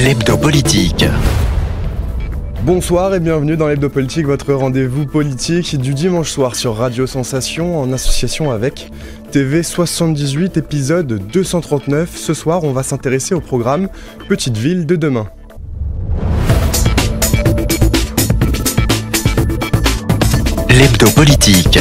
L'hebdo politique. Bonsoir et bienvenue dans l'hebdo politique, votre rendez-vous politique du dimanche soir sur Radio Sensation en association avec TV 78 épisode 239. Ce soir, on va s'intéresser au programme Petite ville de demain. L'hebdo politique.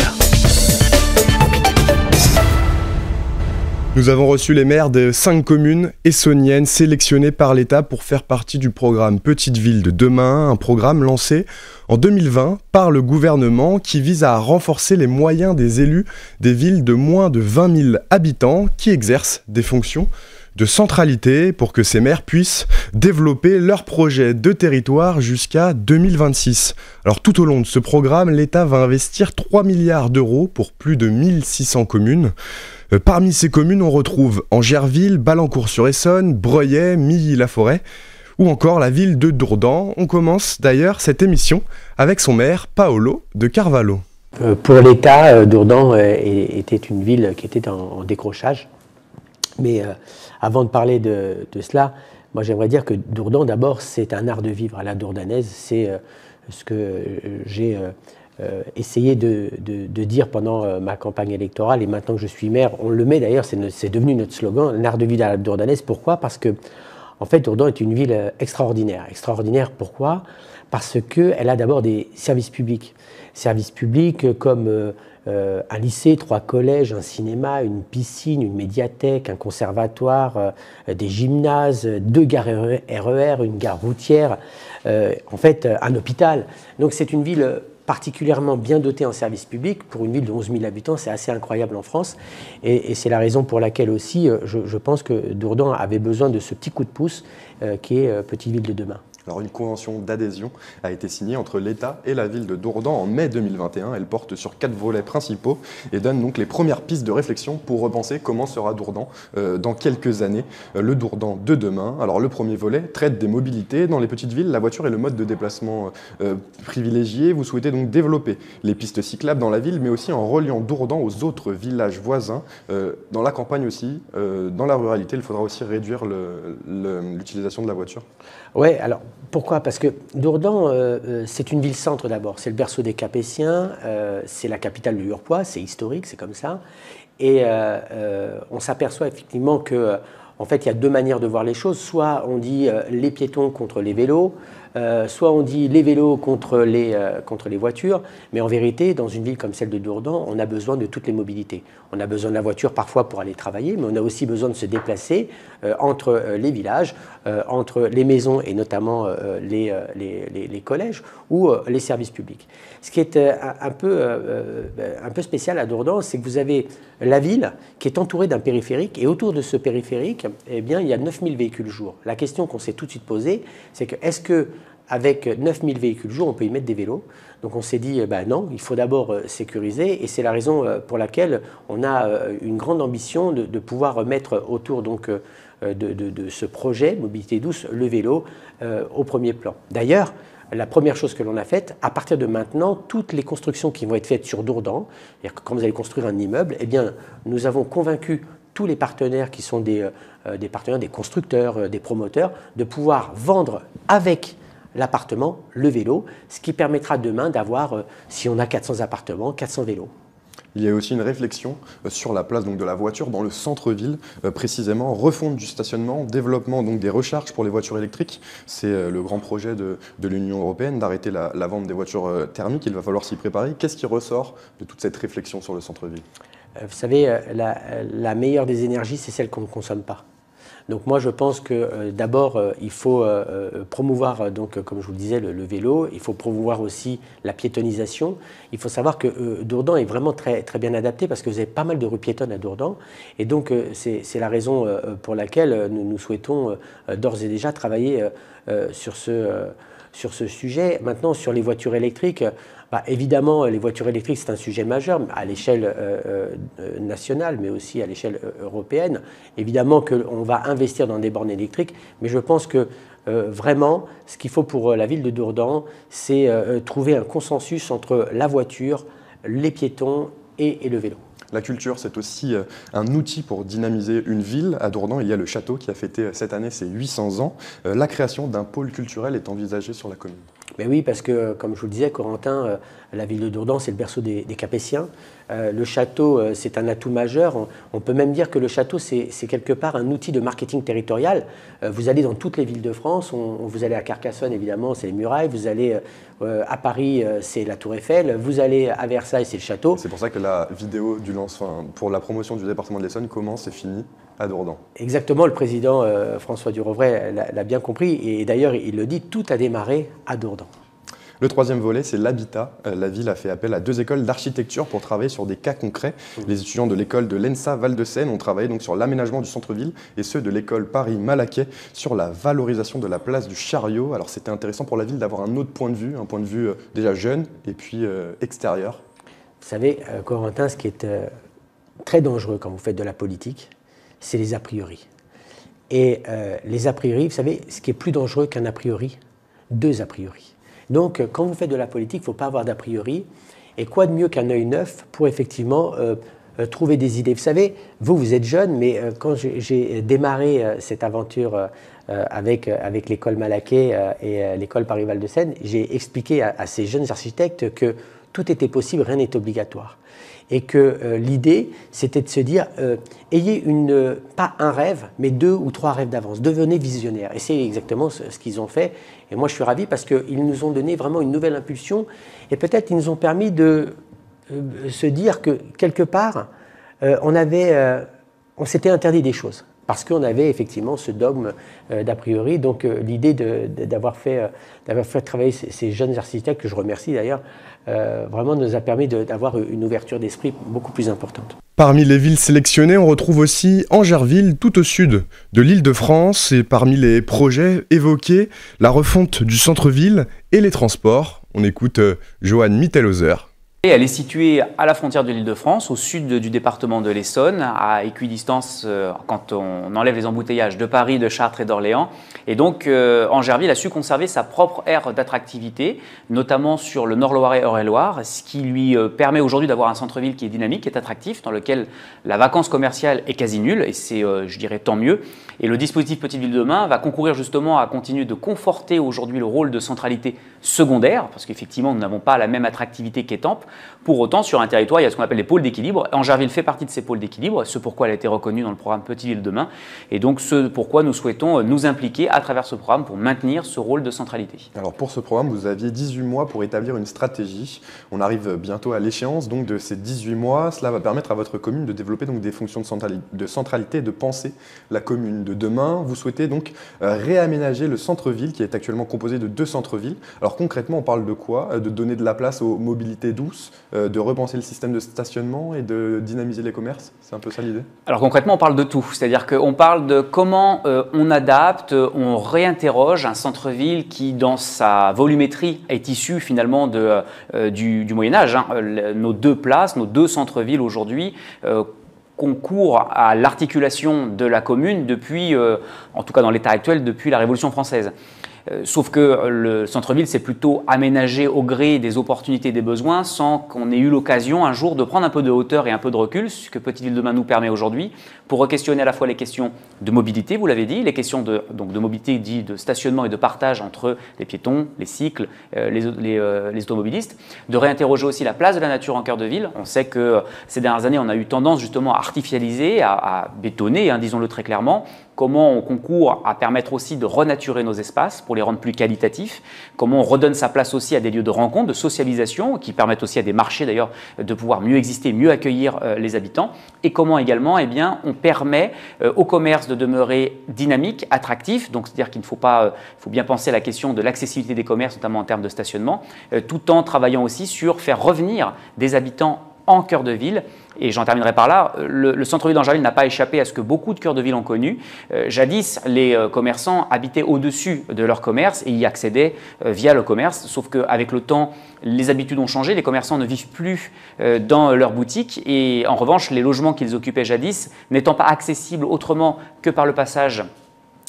Nous avons reçu les maires de 5 communes essonniennes sélectionnées par l'État pour faire partie du programme Petite ville de demain, un programme lancé en 2020 par le gouvernement qui vise à renforcer les moyens des élus des villes de moins de 20 000 habitants qui exercent des fonctions de centralité pour que ces maires puissent développer leurs projets de territoire jusqu'à 2026. Alors tout au long de ce programme, l'État va investir 3 milliards d'euros pour plus de 1600 communes. Parmi ces communes, on retrouve Angerville, Balancourt-sur-Essonne, Breuillet, Milly-la-Forêt ou encore la ville de Dourdan. On commence d'ailleurs cette émission avec son maire, Paolo de Carvalho. Pour l'État, Dourdan était une ville qui était en décrochage. Mais avant de parler de cela, moi j'aimerais dire que Dourdan, d'abord, c'est un art de vivre à la dourdanaise. C'est ce que j'ai essayé de dire pendant ma campagne électorale. Et maintenant que je suis maire, on le met d'ailleurs, c'est devenu notre slogan, un art de vivre à la dourdanaise. Pourquoi ? Parce que, en fait, Dourdan est une ville extraordinaire. Extraordinaire, pourquoi ? Parce qu'elle a d'abord des services publics. Services publics comme un lycée, 3 collèges, un cinéma, une piscine, une médiathèque, un conservatoire, des gymnases, 2 gares RER, une gare routière, en fait un hôpital. Donc c'est une ville particulièrement bien dotée en services publics. Pour une ville de 11 000 habitants, c'est assez incroyable en France. Et c'est la raison pour laquelle aussi je pense que Dourdan avait besoin de ce petit coup de pouce qui est Petite ville de demain. Alors une convention d'adhésion a été signée entre l'État et la ville de Dourdan en mai 2021. Elle porte sur 4 volets principaux et donne donc les premières pistes de réflexion pour repenser comment sera Dourdan dans quelques années, le Dourdan de demain. Alors le premier volet traite des mobilités. Dans les petites villes, la voiture est le mode de déplacement privilégié. Vous souhaitez donc développer les pistes cyclables dans la ville, mais aussi en reliant Dourdan aux autres villages voisins. Dans la campagne aussi, dans la ruralité, il faudra aussi réduire l'utilisation de la voiture. Oui, alors pourquoi ? Parce que Dourdan, c'est une ville-centre d'abord, c'est le berceau des Capétiens, c'est la capitale du Haut-Rhin, c'est historique, c'est comme ça. Et on s'aperçoit effectivement que, en fait, il y a 2 manières de voir les choses. Soit on dit les piétons contre les vélos, soit on dit les vélos contre les voitures, mais en vérité, dans une ville comme celle de Dourdan, on a besoin de toutes les mobilités. On a besoin de la voiture parfois pour aller travailler, mais on a aussi besoin de se déplacer entre les villages, entre les maisons et notamment les collèges ou les services publics. Ce qui est un peu spécial à Dourdan, c'est que vous avez la ville qui est entourée d'un périphérique et autour de ce périphérique, eh bien, il y a 9000 véhicules jour. La question qu'on s'est tout de suite posée, c'est que est-ce que avec 9000 véhicules jour, on peut y mettre des vélos? Donc on s'est dit, non, il faut d'abord sécuriser, et c'est la raison pour laquelle on a une grande ambition de pouvoir mettre autour donc, de ce projet Mobilité douce le vélo au premier plan. D'ailleurs, la première chose que l'on a faite, à partir de maintenant, toutes les constructions qui vont être faites sur Dourdan, c'est-à-dire que quand vous allez construire un immeuble, eh bien, nous avons convaincu tous les partenaires qui sont des partenaires, des constructeurs, des promoteurs, de pouvoir vendre avec l'appartement, le vélo, ce qui permettra demain d'avoir, si on a 400 appartements, 400 vélos. Il y a aussi une réflexion sur la place donc, de la voiture dans le centre-ville, précisément refonte du stationnement, développement donc, des recharges pour les voitures électriques. C'est le grand projet de l'Union européenne d'arrêter la vente des voitures thermiques. Il va falloir s'y préparer. Qu'est-ce qui ressort de toute cette réflexion sur le centre-ville ? Vous savez, la meilleure des énergies, c'est celle qu'on ne consomme pas. Donc moi je pense que d'abord il faut promouvoir, donc, comme je vous le disais, le vélo, il faut promouvoir aussi la piétonisation. Il faut savoir que Dourdan est vraiment très, très bien adapté parce que vous avez pas mal de rues piétonnes à Dourdan et donc c'est la raison pour laquelle nous souhaitons d'ores et déjà travailler sur ce sujet. Maintenant sur les voitures électriques, évidemment, les voitures électriques, c'est un sujet majeur à l'échelle nationale, mais aussi à l'échelle européenne. Évidemment qu'on va investir dans des bornes électriques, mais je pense que vraiment, ce qu'il faut pour la ville de Dourdan, c'est trouver un consensus entre la voiture, les piétons et le vélo. La culture, c'est aussi un outil pour dynamiser une ville. À Dourdan, il y a le château qui a fêté cette année ses 800 ans. La création d'un pôle culturel est envisagée sur la commune. Mais oui, parce que, comme je vous le disais, Corentin, la ville de Dourdan, c'est le berceau des Capétiens. Le château, c'est un atout majeur. On peut même dire que le château, c'est quelque part un outil de marketing territorial. Vous allez dans toutes les villes de France, vous allez à Carcassonne, évidemment, c'est les murailles. Vous allez à Paris, c'est la Tour Eiffel. Vous allez à Versailles, c'est le château. C'est pour ça que la vidéo du lancement pour la promotion du département de l'Essonne commence et finit à Dourdan. Exactement, le président François Durovray l'a bien compris. Et d'ailleurs, il le dit, tout a démarré à Dourdan. Le troisième volet, c'est l'habitat. La ville a fait appel à 2 écoles d'architecture pour travailler sur des cas concrets. Les étudiants de l'école de l'ENSA Val-de-Seine ont travaillé donc sur l'aménagement du centre-ville et ceux de l'école Paris-Malaquais sur la valorisation de la place du Chariot. Alors c'était intéressant pour la ville d'avoir un autre point de vue, un point de vue déjà jeune et puis extérieur. Vous savez, Corentin, ce qui est très dangereux quand vous faites de la politique, c'est les a priori. Et les a priori, vous savez, ce qui est plus dangereux qu'un a priori, 2 a priori. Donc, quand vous faites de la politique, il ne faut pas avoir d'a priori. Et quoi de mieux qu'un œil neuf pour effectivement trouver des idées. Vous savez, vous êtes jeune, mais quand j'ai démarré cette aventure avec l'école Malaquais et l'école Paris-Val-de-Seine, j'ai expliqué à ces jeunes architectes que tout était possible, rien n'est obligatoire. Et que l'idée, c'était de se dire, ayez pas un rêve, mais 2 ou 3 rêves d'avance. Devenez visionnaire. Et c'est exactement ce qu'ils ont fait. Et moi, je suis ravi parce qu'ils nous ont donné vraiment une nouvelle impulsion. Et peut-être ils nous ont permis de se dire que, quelque part, on s'était interdit des choses. Parce qu'on avait effectivement ce dogme d'a priori. Donc l'idée d'avoir fait travailler ces jeunes architectes, que je remercie d'ailleurs, vraiment nous a permis d'avoir une ouverture d'esprit beaucoup plus importante. Parmi les villes sélectionnées, on retrouve aussi Angerville, tout au sud de l'Île-de-France. Et parmi les projets évoqués, la refonte du centre-ville et les transports. On écoute Johan Mittelhauser. Elle est située à la frontière de l'Île-de-France, au sud du département de l'Essonne, à équidistance quand on enlève les embouteillages de Paris, de Chartres et d'Orléans. Et donc Angerville a su conserver sa propre aire d'attractivité, notamment sur le Nord-Loiret, Eure-et-Loire, ce qui lui permet aujourd'hui d'avoir un centre-ville qui est dynamique, qui est attractif, dans lequel la vacance commerciale est quasi nulle, et c'est, je dirais, tant mieux. Et le dispositif Petite Ville de demain va concourir justement à continuer de conforter aujourd'hui le rôle de centralité secondaire, parce qu'effectivement, nous n'avons pas la même attractivité qu'Étampes. Pour autant, sur un territoire, il y a ce qu'on appelle les pôles d'équilibre. Angerville fait partie de ces pôles d'équilibre, ce pourquoi elle a été reconnue dans le programme Petite Ville de demain, et donc ce pourquoi nous souhaitons nous impliquer à travers ce programme pour maintenir ce rôle de centralité. Alors pour ce programme, vous aviez 18 mois pour établir une stratégie. On arrive bientôt à l'échéance donc de ces 18 mois. Cela va permettre à votre commune de développer donc des fonctions de centralité et de penser la commune de demain. Vous souhaitez donc réaménager le centre-ville qui est actuellement composé de 2 centres-villes. Alors concrètement, on parle de quoi? De donner de la place aux mobilités douces, de repenser le système de stationnement et de dynamiser les commerces? C'est un peu ça l'idée? Alors concrètement, on parle de tout. C'est-à-dire qu'on parle de comment on adapte, on réinterroge un centre-ville qui, dans sa volumétrie, est issu finalement du Moyen-Âge. Nos 2 places, nos 2 centres-villes aujourd'hui, concourent à l'articulation de la commune depuis, en tout cas dans l'état actuel, depuis la Révolution française. Sauf que le centre-ville s'est plutôt aménagé au gré des opportunités et des besoins sans qu'on ait eu l'occasion un jour de prendre un peu de hauteur et un peu de recul, ce que Petite Ville de demain nous permet aujourd'hui, pour re-questionner à la fois les questions de mobilité, vous l'avez dit, les questions de mobilité dit de stationnement et de partage entre les piétons, les cycles, les automobilistes, de réinterroger aussi la place de la nature en cœur de ville. On sait que ces dernières années, on a eu tendance justement à artificialiser, à bétonner, disons-le très clairement, comment on concourt à permettre aussi de renaturer nos espaces pour les rendre plus qualitatifs, comment on redonne sa place aussi à des lieux de rencontre, de socialisation, qui permettent aussi à des marchés d'ailleurs de pouvoir mieux exister, mieux accueillir les habitants, et comment également on permet au commerce de demeurer dynamique, attractif, donc c'est-à-dire qu'il ne faut pas, il faut bien penser à la question de l'accessibilité des commerces, notamment en termes de stationnement, tout en travaillant aussi sur faire revenir des habitants en cœur de ville. Et j'en terminerai par là, le centre-ville d'Angerville n'a pas échappé à ce que beaucoup de cœurs de ville ont connu. Jadis, les commerçants habitaient au-dessus de leur commerce et y accédaient via le commerce, sauf qu'avec le temps, les habitudes ont changé, les commerçants ne vivent plus dans leur boutique et en revanche, les logements qu'ils occupaient jadis, n'étant pas accessibles autrement que par le passage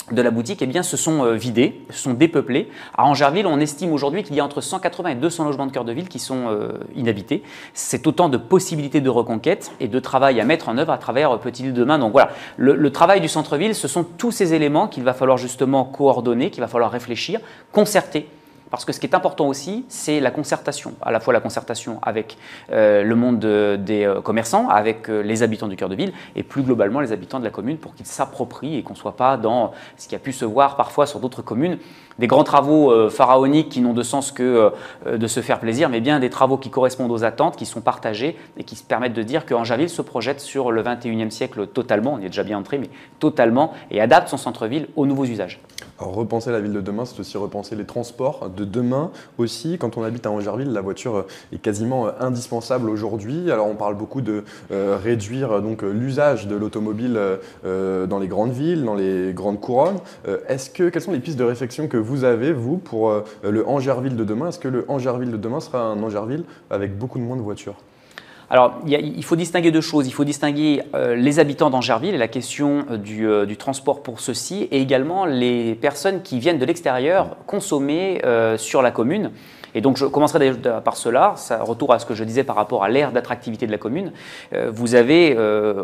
de la boutique, eh bien, se sont vidés, se sont dépeuplés. À Angerville, on estime aujourd'hui qu'il y a entre 180 et 200 logements de cœur de ville qui sont inhabités. C'est autant de possibilités de reconquête et de travail à mettre en œuvre à travers Petite Ville de demain. Donc voilà, le travail du centre-ville, ce sont tous ces éléments qu'il va falloir justement coordonner, qu'il va falloir réfléchir, concerter. Parce que ce qui est important aussi, c'est la concertation, à la fois la concertation avec le monde des commerçants, avec les habitants du cœur de ville et plus globalement les habitants de la commune pour qu'ils s'approprient et qu'on ne soit pas dans ce qui a pu se voir parfois sur d'autres communes, des grands travaux pharaoniques qui n'ont de sens que de se faire plaisir, mais bien des travaux qui correspondent aux attentes, qui sont partagés et qui se permettent de dire qu'Angerville se projette sur le 21e siècle totalement, on y est déjà bien entré, mais totalement, et adapte son centre-ville aux nouveaux usages. Alors, repenser la ville de demain, c'est aussi repenser les transports de demain aussi. Quand on habite à Angerville, la voiture est quasiment indispensable aujourd'hui. Alors on parle beaucoup de réduire l'usage de l'automobile dans les grandes villes, dans les grandes couronnes. Quelles sont les pistes de réflexion que vous avez, vous, pour le Angerville de demain? Est-ce que le Angerville de demain sera un Angerville avec beaucoup de moins de voitures? Alors, il faut distinguer deux choses. Il faut distinguer les habitants d'Angerville et la question du transport pour ceux-ci, et également les personnes qui viennent de l'extérieur consommer sur la commune. Et donc, je commencerai par cela, ça retour à ce que je disais par rapport à l'aire d'attractivité de la commune. Vous avez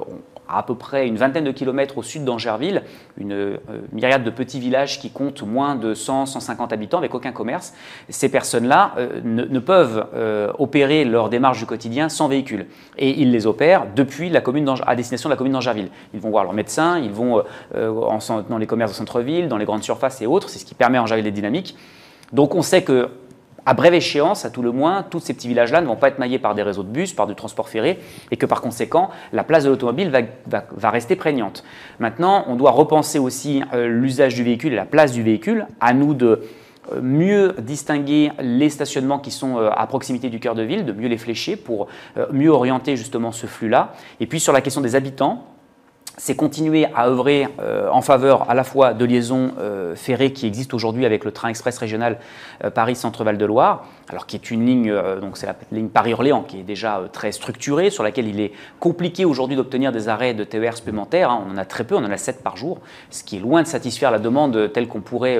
à peu près une vingtaine de kilomètres au sud d'Angerville, une myriade de petits villages qui comptent moins de 100, 150 habitants avec aucun commerce. Ces personnes-là ne peuvent opérer leur démarche du quotidien sans véhicule. Et ils les opèrent depuis la commune à destination de la commune d'Angerville. Ils vont voir leur médecin, ils vont dans les commerces de centre-ville, dans les grandes surfaces et autres. C'est ce qui permet à Angerville d'être dynamique. Donc on sait que à brève échéance, à tout le moins, tous ces petits villages-là ne vont pas être maillés par des réseaux de bus, par du transport ferré, et que par conséquent, la place de l'automobile va rester prégnante. Maintenant, on doit repenser aussi l'usage du véhicule et la place du véhicule. À nous de mieux distinguer les stationnements qui sont à proximité du cœur de ville, de mieux les flécher pour mieux orienter justement ce flux-là. Et puis sur la question des habitants, c'est continuer à œuvrer en faveur à la fois de liaisons ferrées qui existent aujourd'hui avec le train express régional Paris-Centre-Val-de-Loire, alors qui est une ligne, donc c'est la ligne Paris-Orléans, qui est déjà très structurée, sur laquelle il est compliqué aujourd'hui d'obtenir des arrêts de TER supplémentaires. On en a très peu, on en a 7 par jour, ce qui est loin de satisfaire la demande telle qu'on pourrait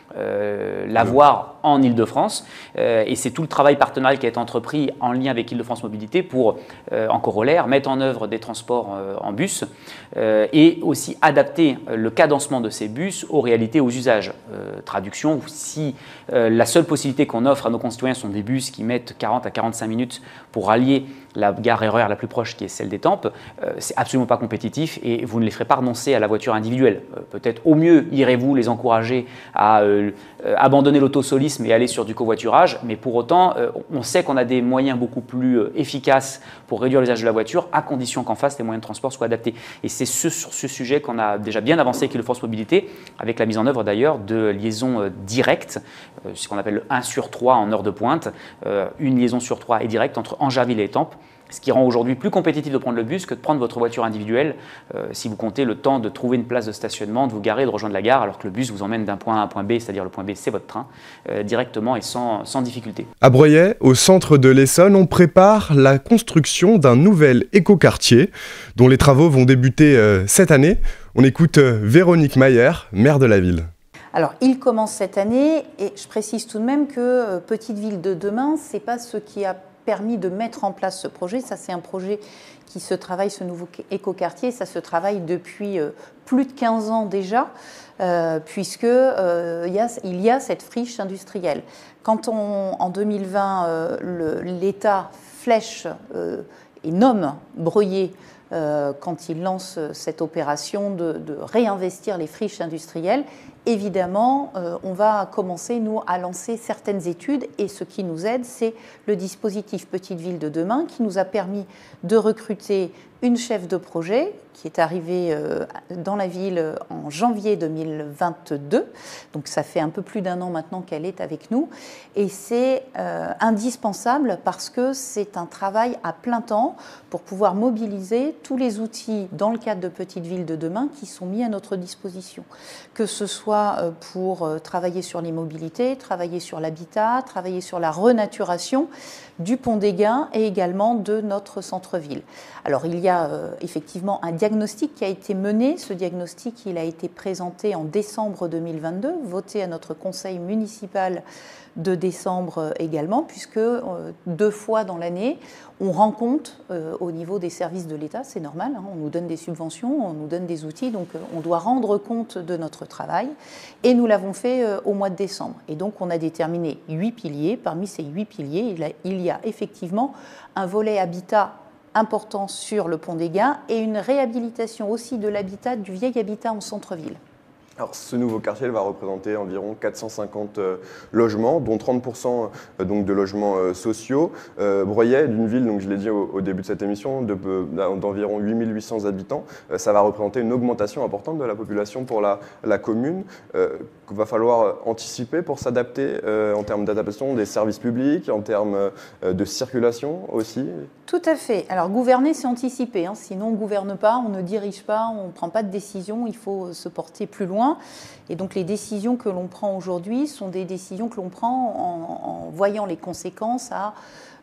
l'avoir en Ile-de-France. Et c'est tout le travail partenarial qui a été entrepris en lien avec Ile-de-France Mobilité pour, en corollaire, mettre en œuvre des transports en bus et aussi adapter le cadencement de ces bus aux réalités, aux usages. Traduction, si la seule possibilité qu'on offre à nos concitoyens sont des bus qui mettent 40 à 45 minutes pour rallier la gare RER la plus proche qui est celle d'Étampes, c'est absolument pas compétitif et vous ne les ferez pas renoncer à la voiture individuelle. Peut-être au mieux irez-vous les encourager à abandonner l'autosolisme et aller sur du covoiturage, mais pour autant, on sait qu'on a des moyens beaucoup plus efficaces pour réduire l'usage de la voiture, à condition qu'en face, les moyens de transport soient adaptés. Et c'est sur ce sujet qu'on a déjà bien avancé avec Ile-de-France Mobilité, avec la mise en œuvre d'ailleurs de liaisons directes, ce qu'on appelle le 1 sur 3 en heure de pointe. Une liaison sur 3 est directe entre Angerville et Étampes, ce qui rend aujourd'hui plus compétitif de prendre le bus que de prendre votre voiture individuelle si vous comptez le temps de trouver une place de stationnement, de vous garer, de rejoindre la gare, alors que le bus vous emmène d'un point A à un point B, c'est-à-dire le point B, c'est votre train, directement et sans difficulté. À Breuillet, au centre de l'Essonne, on prépare la construction d'un nouvel écoquartier dont les travaux vont débuter cette année. On écoute Véronique Mayer, maire de la ville. Alors, il commence cette année et je précise tout de même que Petite Ville de demain, ce n'est pas ce qui a permis de mettre en place ce projet. Ça, c'est un projet qui se travaille, ce nouveau écoquartier, ça se travaille depuis plus de 15 ans déjà, puisque il y a cette friche industrielle. Quand en 2020, l'État flèche et nomme Breuillet quand il lance cette opération de réinvestir les friches industrielles, évidemment, on va commencer, nous, à lancer certaines études et ce qui nous aide, c'est le dispositif Petite Ville de demain qui nous a permis de recruter une chef de projet qui est arrivée dans la ville en janvier 2022. Donc ça fait un peu plus d'un an maintenant qu'elle est avec nous. Et c'est indispensable parce que c'est un travail à plein temps pour pouvoir mobiliser tous les outils dans le cadre de Petite Ville de demain qui sont mis à notre disposition. Que ce soit soit pour travailler sur les mobilités, travailler sur l'habitat, travailler sur la renaturation du pont d'Éguin et également de notre centre-ville. Alors il y a effectivement un diagnostic qui a été mené. Ce diagnostic, il a été présenté en décembre 2022, voté à notre conseil municipal de décembre également, puisque 2 fois dans l'année, on rend compte au niveau des services de l'État, c'est normal, hein, on nous donne des subventions, on nous donne des outils, donc on doit rendre compte de notre travail, et nous l'avons fait au mois de décembre. Et donc on a déterminé 8 piliers. Parmi ces 8 piliers, il y a effectivement un volet habitat important sur le pont d'Éguin et une réhabilitation aussi de l'habitat, du vieil habitat en centre-ville. Alors, ce nouveau quartier va représenter environ 450 logements, dont 30% donc de logements sociaux. Breuillet, d'une ville, donc je l'ai dit au début de cette émission, d'environ 8800 habitants. Ça va représenter une augmentation importante de la population pour la commune. Il va falloir anticiper pour s'adapter en termes d'adaptation des services publics, en termes de circulation aussi. Tout à fait. Alors gouverner, c'est anticiper, hein. Sinon on ne gouverne pas, on ne dirige pas, on ne prend pas de décision, il faut se porter plus loin. Et donc les décisions que l'on prend aujourd'hui sont des décisions que l'on prend en voyant les conséquences à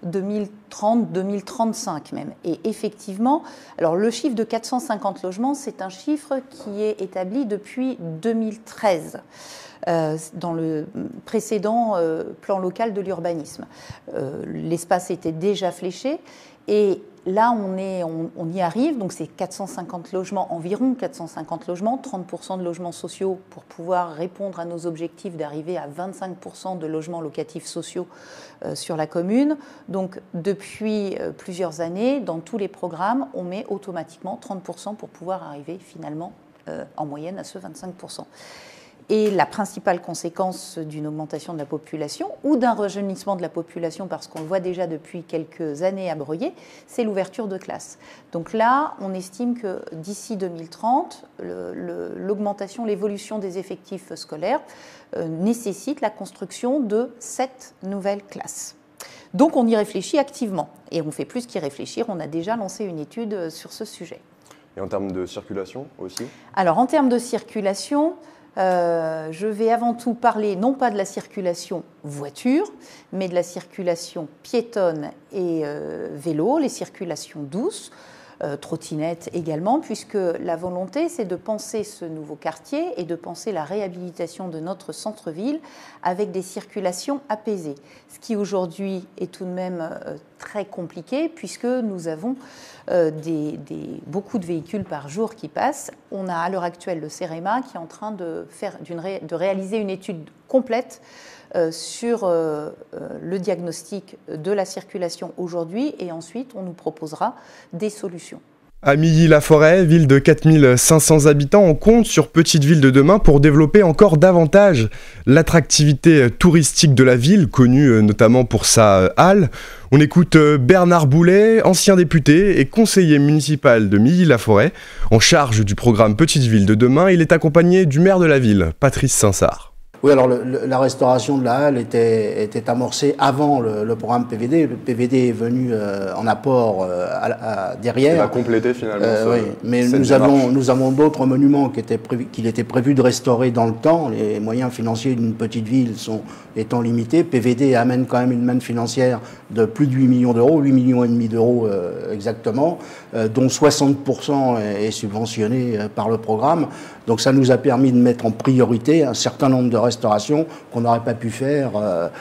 2030, 2035 même. Et effectivement, alors le chiffre de 450 logements, c'est un chiffre qui est établi depuis 2013. Dans le précédent plan local de l'urbanisme. L'espace était déjà fléché et là on y arrive, donc c'est 450 logements, environ 450 logements, 30% de logements sociaux pour pouvoir répondre à nos objectifs d'arriver à 25% de logements locatifs sociaux sur la commune. Donc depuis plusieurs années, dans tous les programmes, on met automatiquement 30% pour pouvoir arriver finalement en moyenne à ce 25%. Et la principale conséquence d'une augmentation de la population ou d'un rajeunissement de la population, parce qu'on le voit déjà depuis quelques années à Breuillet, c'est l'ouverture de classes. Donc là, on estime que d'ici 2030, l'augmentation, l'évolution des effectifs scolaires nécessite la construction de 7 nouvelles classes. Donc on y réfléchit activement. Et on fait plus qu'y réfléchir, on a déjà lancé une étude sur ce sujet. Et en termes de circulation aussi ? Alors en termes de circulation, je vais avant tout parler non pas de la circulation voiture, mais de la circulation piétonne et vélo, les circulations douces, trottinettes également, puisque la volonté, c'est de penser ce nouveau quartier et de penser la réhabilitation de notre centre-ville avec des circulations apaisées. Ce qui aujourd'hui est tout de même très compliqué, puisque nous avons beaucoup de véhicules par jour qui passent. On a à l'heure actuelle le CEREMA qui est en train de réaliser une étude complète sur le diagnostic de la circulation aujourd'hui et ensuite on nous proposera des solutions. À Milly-la-Forêt, ville de 4500 habitants, on compte sur Petite Ville de demain pour développer encore davantage l'attractivité touristique de la ville, connue notamment pour sa halle. On écoute Bernard Boulet, ancien député et conseiller municipal de Milly-la-Forêt, en charge du programme Petite Ville de demain. Il est accompagné du maire de la ville, Patrice Sinsart. Oui, alors la restauration de la halle était amorcée avant le programme PVD. Le PVD est venu en apport derrière. Il a complété finalement. Oui, mais nous avons d'autres monuments qu'il était prévu de restaurer dans le temps. Les moyens financiers d'une petite ville étant limités. PVD amène quand même une manne financière de plus de 8 millions d'euros, 8 millions et demi d'euros exactement, dont 60% est subventionné par le programme. Donc ça nous a permis de mettre en priorité un certain nombre de restaurations qu'on n'aurait pas pu faire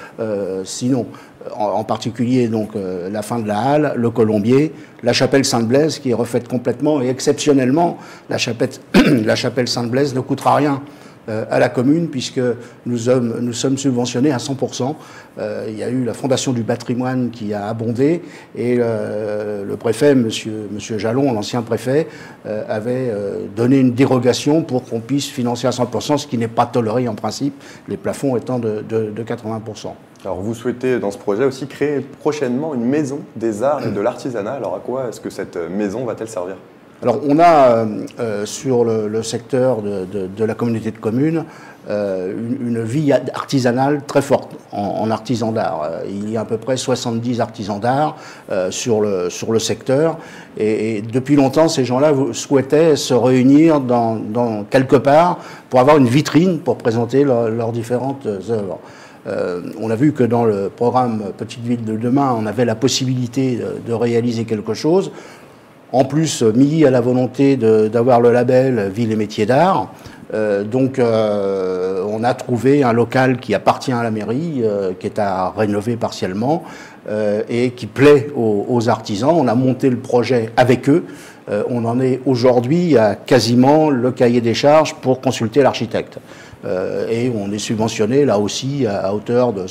sinon. En particulier donc la fin de la halle, le Colombier, la chapelle Sainte-Blaise qui est refaite complètement et exceptionnellement la chapelle Sainte-Blaise ne coûtera rien à la commune puisque nous sommes subventionnés à 100%. Il y a eu la Fondation du patrimoine qui a abondé et le préfet, monsieur Jalon, l'ancien préfet, avait donné une dérogation pour qu'on puisse financer à 100%, ce qui n'est pas toléré en principe, les plafonds étant de 80%. Alors vous souhaitez dans ce projet aussi créer prochainement une maison des arts et de l'artisanat. Alors à quoi est-ce que cette maison va-t-elle servir ? Alors, on a sur le secteur de la communauté de communes une vie artisanale très forte en artisans d'art. Il y a à peu près 70 artisans d'art sur le secteur. Et depuis longtemps, ces gens-là souhaitaient se réunir dans quelque part pour avoir une vitrine pour présenter leurs différentes œuvres. On a vu que dans le programme Petite Ville de demain, on avait la possibilité de réaliser quelque chose. En plus, Milly a la volonté d'avoir le label Ville et métiers d'art. Donc, on a trouvé un local qui appartient à la mairie, qui est à rénover partiellement et qui plaît aux artisans. On a monté le projet avec eux. On en est aujourd'hui à quasiment le cahier des charges pour consulter l'architecte. Et on est subventionné là aussi à hauteur de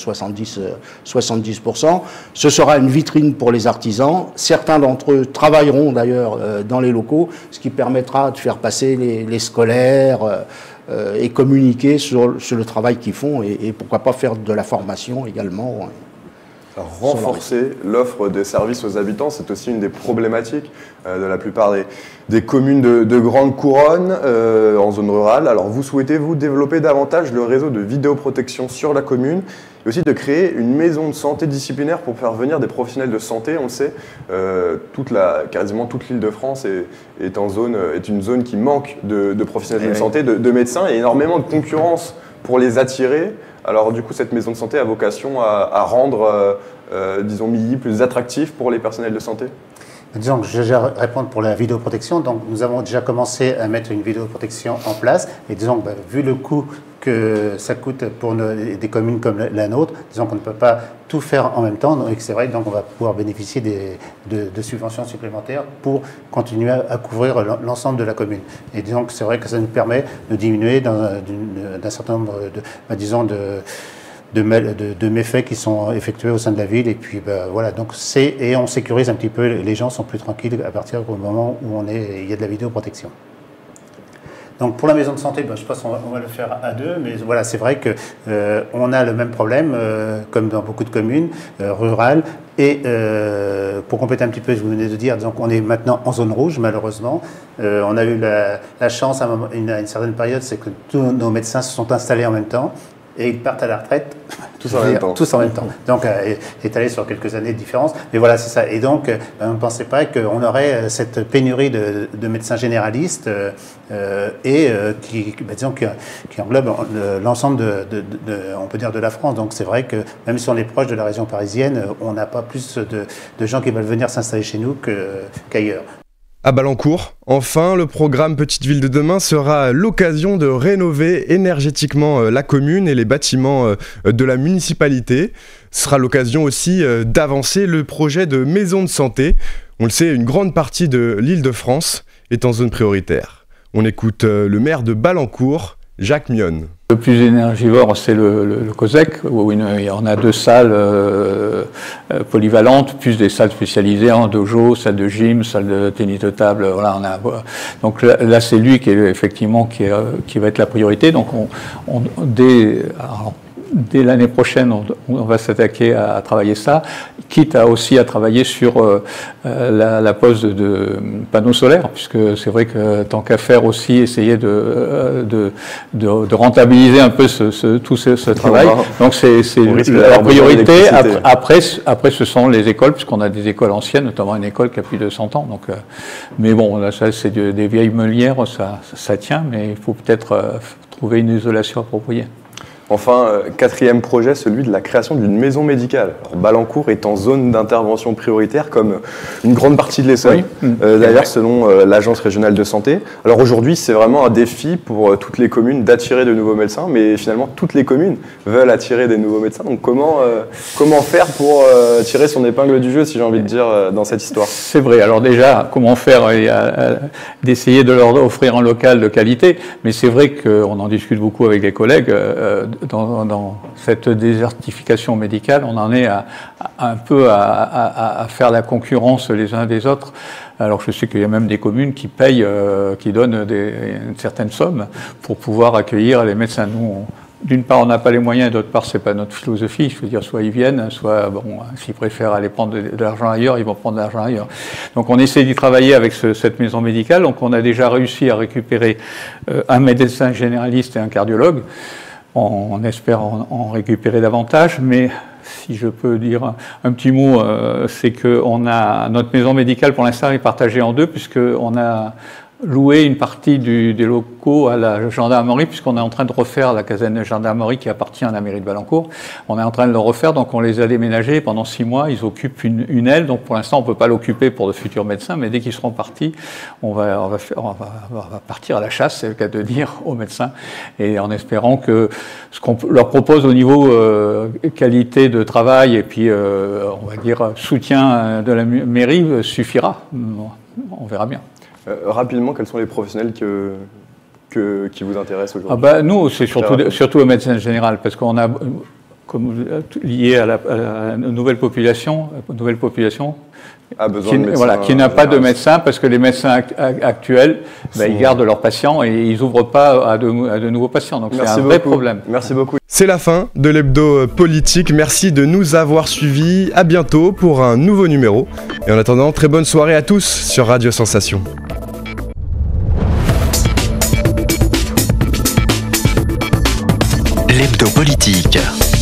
70%. Ce sera une vitrine pour les artisans. Certains d'entre eux travailleront d'ailleurs dans les locaux, ce qui permettra de faire passer les scolaires et communiquer sur le travail qu'ils font et pourquoi pas faire de la formation également. Alors, renforcer l'offre de services aux habitants, c'est aussi une des problématiques de la plupart des communes de grande couronne en zone rurale. Alors vous souhaitez vous développer davantage le réseau de vidéoprotection sur la commune et aussi de créer une maison de santé disciplinaire pour faire venir des professionnels de santé. On le sait, quasiment toute l'Île-de-France est une zone qui manque de professionnels de santé, de médecins, et énormément de concurrence pour les attirer. Alors du coup, cette maison de santé a vocation à rendre, disons, Milly plus attractif pour les personnels de santé? Disons que je vais répondre pour la vidéoprotection. Donc, nous avons déjà commencé à mettre une vidéoprotection en place. Et disons que, vu le coût que ça coûte pour des communes comme la nôtre, disons qu'on ne peut pas tout faire en même temps. Et c'est vrai, donc on va pouvoir bénéficier de subventions supplémentaires pour continuer à couvrir l'ensemble de la commune. Et disons que c'est vrai que ça nous permet de diminuer d'un certain nombre de méfaits qui sont effectués au sein de la ville, et puis voilà, donc et on sécurise un petit peu, les gens sont plus tranquilles à partir du moment où il y a de la vidéoprotection. Donc pour la maison de santé, je pense qu'on va le faire à deux, mais voilà, c'est vrai que on a le même problème comme dans beaucoup de communes rurales. Et pour compléter un petit peu, je vous venais de dire, donc on est maintenant en zone rouge, malheureusement. On a eu la chance à une certaine période, c'est que tous nos médecins se sont installés en même temps. Et ils partent à la retraite tous en même temps. Donc, étalé sur quelques années de différence. Mais voilà, c'est ça. Et donc, on ne pensait pas qu'on aurait cette pénurie de médecins généralistes qui englobe l'ensemble on peut dire, de la France. Donc, c'est vrai que même si on est proche de la région parisienne, on n'a pas plus de gens qui veulent venir s'installer chez nous qu'ailleurs. À Balancourt, enfin, le programme Petite Ville de demain sera l'occasion de rénover énergétiquement la commune et les bâtiments de la municipalité. Ce sera l'occasion aussi d'avancer le projet de maison de santé. On le sait, une grande partie de l'Île-de-France est en zone prioritaire. On écoute le maire de Balancourt, Jacques Mionne. Le plus énergivore, c'est le COSEC, où on a 2 salles polyvalentes, plus des salles spécialisées en dojo, salle de gym, salle de tennis de table. Voilà, donc là, c'est lui qui va être la priorité. Donc dès l'année prochaine, on va s'attaquer à travailler ça, quitte aussi à travailler sur la pose de panneaux solaires, puisque c'est vrai que tant qu'à faire aussi, essayer de rentabiliser un peu tout ce travail. Donc c'est la priorité. Après, ce sont les écoles, puisqu'on a des écoles anciennes, notamment une école qui a plus de 100 ans. Donc, mais bon, là, ça, c'est des vieilles meulières, ça tient, mais il faut peut-être trouver une isolation appropriée. Enfin, 4e projet, celui de la création d'une maison médicale. Alors, Balancourt est en zone d'intervention prioritaire comme une grande partie de l'Essonne, d'ailleurs selon l'Agence régionale de santé. Alors aujourd'hui, c'est vraiment un défi pour toutes les communes d'attirer de nouveaux médecins, mais finalement toutes les communes veulent attirer des nouveaux médecins. Donc comment faire pour tirer son épingle du jeu, si j'ai envie de dire, dans cette histoire? C'est vrai. Alors déjà, comment faire d'essayer de leur offrir un local de qualité, mais c'est vrai qu'on en discute beaucoup avec les collègues. Dans cette désertification médicale, on en est un peu à faire la concurrence les uns des autres. Alors je sais qu'il y a même des communes qui payent, qui donnent une certaine somme pour pouvoir accueillir les médecins. Nous, d'une part, on n'a pas les moyens, et d'autre part, c'est pas notre philosophie. Je veux dire, soit ils viennent, soit, bon, s'ils préfèrent aller prendre de l'argent ailleurs, ils vont prendre de l'argent ailleurs. Donc, on essaie d'y travailler avec cette maison médicale. Donc, on a déjà réussi à récupérer un médecin généraliste et un cardiologue. On espère en récupérer davantage, mais si je peux dire un petit mot, c'est que notre maison médicale, pour l'instant, est partagée en deux, puisqu'on a louer une partie des locaux à la gendarmerie, puisqu'on est en train de refaire la caserne de gendarmerie qui appartient à la mairie de Valencourt. On est en train de le refaire, donc on les a déménagés pendant 6 mois. Ils occupent une aile, donc pour l'instant on ne peut pas l'occuper pour de futurs médecins, mais dès qu'ils seront partis, on va partir à la chasse, c'est le cas de dire, aux médecins, et en espérant que ce qu'on leur propose au niveau qualité de travail et puis on va dire soutien de la mairie suffira. On verra bien. Rapidement, quels sont les professionnels qui vous intéressent aujourd'hui? Nous, c'est surtout le médecin général, parce qu'on a, lié à la nouvelle population qui n'a pas de médecin, parce que les médecins actuels, ils gardent leurs patients et ils n'ouvrent pas à de nouveaux patients. Donc c'est un vrai problème. Merci beaucoup. C'est la fin de l'hebdo politique. Merci de nous avoir suivis. À bientôt pour un nouveau numéro. Et en attendant, très bonne soirée à tous sur Radio Sensation. L'hebdo politique.